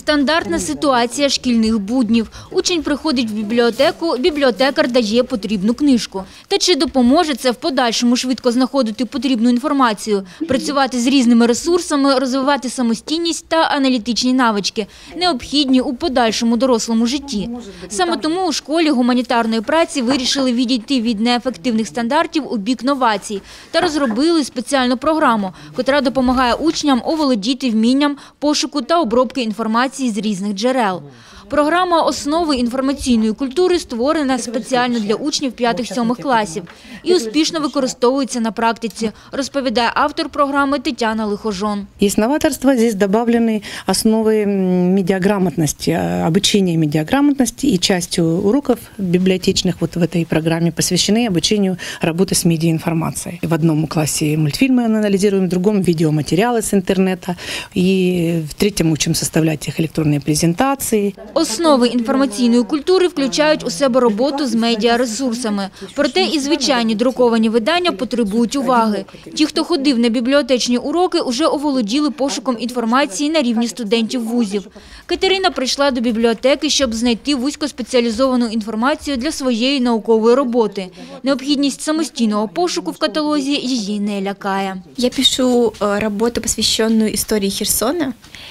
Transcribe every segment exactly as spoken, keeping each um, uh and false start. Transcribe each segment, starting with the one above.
Стандартна ситуація шкільних буднів. Учень приходить в бібліотеку, бібліотекар дає потрібну книжку. Та чи допоможе це в подальшому швидко знаходити потрібну інформацію, працювати з різними ресурсами, розвивати самостійність та аналітичні навички, необхідні у подальшому дорослому житті? Саме тому у школі гуманітарної праці вирішили відійти від неефективних стандартів у бік новацій та розробили спеціальну програму, котра допомагає учням оволодіти вмінням пошуку та обробки інформації з різних джерел. Програма «Основи інформаційної культури» створена спеціально для учнів п'ятих-сьомих класів і успішно використовується на практиці, розповідає автор програми Тетяна Лихожон. Есть новаторство, здесь добавлены основы медиаграмотности, обучение медиаграмотности, и частью уроков библиотечных вот в этой программе посвящены обучению работы с медиаинформацией. В одном классе мультфильмы анализируем, в другом видеоматериалы с интернета, и в третьем учим составлять их электронные презентации. Основи інформаційної культури включають у себе роботу з медіаресурсами. Проте і звичайні друковані видання потребують уваги. Ті, хто ходив на бібліотечні уроки, уже оволоділи пошуком інформації на рівні студентів вузів. Катерина прийшла до бібліотеки, щоб знайти вузькоспеціалізовану інформацію для своєї наукової роботи. Необхідність самостійного пошуку в каталозі її не лякає. Я пишу роботу, посвященную історії Херсона,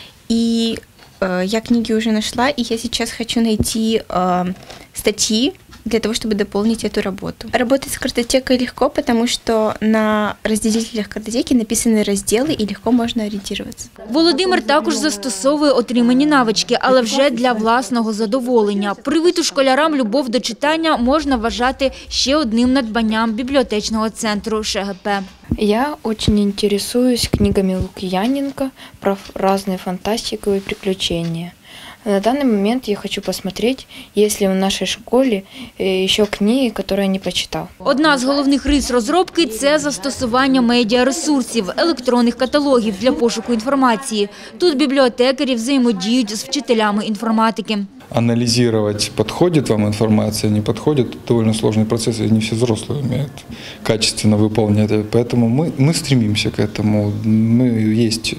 і я книги уже нашла, и я сейчас хочу найти э, статьи для того, чтобы дополнить эту работу. Работать с картотекой легко, потому что на разделителях картотеки написаны разделы, и легко можно ориентироваться. Володимир також застосовує отримані навички, але вже для власного задоволення. Привиту школярам любов до читання можна вважати ще одним надбанням бібліотечного центру ШГП. Я очень интересуюсь книгами Лукьяненко про разные фантастику и приключения. На данный момент я хочу посмотреть, есть ли в нашей школе еще книги, которые я не почитал. Одна з головних рис розробки – це застосування медіаресурсів, електронних каталогів для пошуку інформації. Тут бібліотекарі взаємодіють з вчителями інформатики. Анализировать, подходит вам информация, не подходит, довольно сложный процесс, и не все взрослые умеют качественно выполнять. Поэтому мы, мы стремимся к этому. Мы есть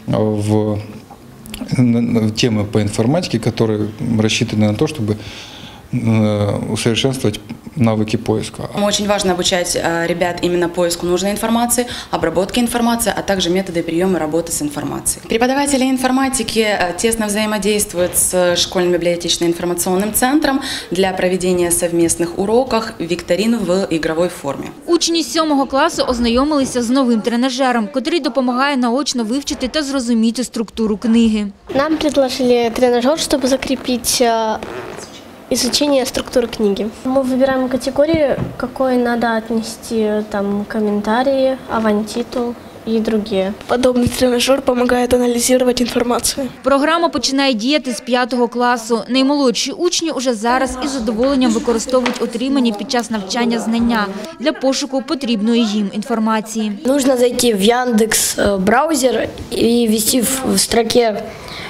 в темы по информатике, которые рассчитаны на то, чтобы усовершенствовать навыки поиска. Очень важно обучать ребят именно поиску нужной информации, обработке информации, а также методы приема и работы с информацией. Преподаватели информатики тесно взаимодействуют с школьным библиотечным информационным центром для проведения совместных уроков, викторин в игровой форме. Учні сьомого класу ознайомилися з новим тренажером, котрий допомагає наочно вивчити та зрозуміти структуру книги. Нам предложили тренажер, чтобы закрепить изучение структуры книги. Мы выбираем категории, какой надо отнести там комментарии, авантитул и другие. Подобный тренажер помогает анализировать информацию. Програма починає діяти з п'ятого класу. Наймолодші учні уже зараз із задоволенням використовують отримані під час навчання знання для пошуку потрібної їм інформації. Нужно зайти в Яндекс браузер и ввести в строке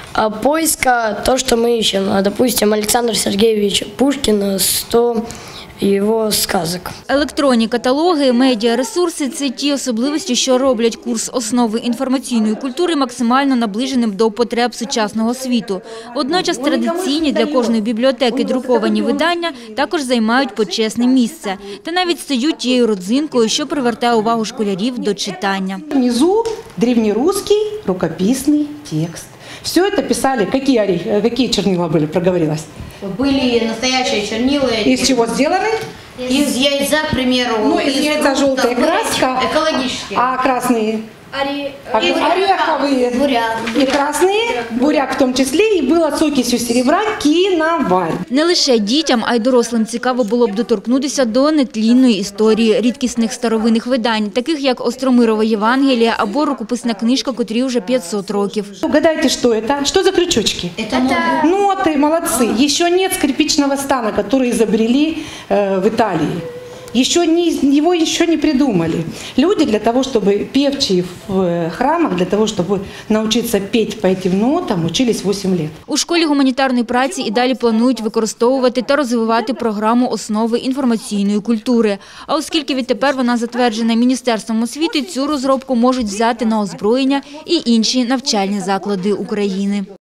поиска то, что мы ищем. Допустим, Александр Сергеевич Пушкин, сто його сказок. Електронні каталоги, медіаресурси – це ті особливості, що роблять курс «Основи інформаційної культури» максимально наближеним до потреб сучасного світу. Водночас традиційні для кожної бібліотеки друковані видання також займають почесне місце. Та навіть стають тією родзинкою, що привертає увагу школярів до читання. Внизу древнерусский рукописный текст. Все это писали, какие, какие чернила были, проговорилось? Были настоящие чернила. Из чего сделаны? Из яйца, к примеру. Ну, из яйца желтая краска. Экологические. А красные? Ори... Ореховые. Буряк. И красные, буряк в том числе, и было с окисью серебра киноварь. Не лише дітям, а й дорослим цікаво було б доторкнутися до нетлінної історії рідкісних старовинних видань, таких як Остромирова Євангелія або рукописна книжка, котрій вже п'ятсот років. Угадайте, что это? Что за крючочки? Это ноты. Ноты, молодцы. Еще нет скрипичного стана, который изобрели э, в Италии. Еще не, его еще не придумали. Люди для того, чтобы певчие в храмах, для того, чтобы научиться петь по этим нотам, учились восемь лет. У школі гуманітарної праці і далі планують використовувати та розвивати програму «Основи інформаційної культури». А оскільки відтепер вона затверджена Міністерством освіти, цю розробку можуть взяти на озброєння і інші навчальні заклади України.